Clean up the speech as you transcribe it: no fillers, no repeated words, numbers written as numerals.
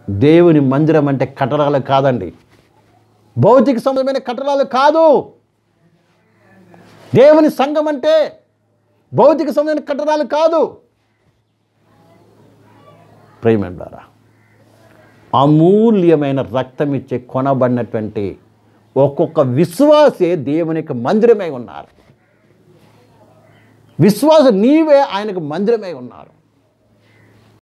దేవుని మందిరం అంటే కట్టడాలు కాదండి, భౌతిక సంబంధమైన కట్టడాలు కాదు. దేవుని సంఘం అంటే భౌతిక సంబంధమైన కట్టడాలు కాదు. ప్రియమైనవారా, అమూల్యమైన రక్తం ఇచ్చే కొనబడినటువంటి ఒక్కొక్క విశ్వాసే దేవునికి మందిరమై ఉన్నారు. విశ్వాసం నీవే ఆయనకు మందిరమై ఉన్నారు.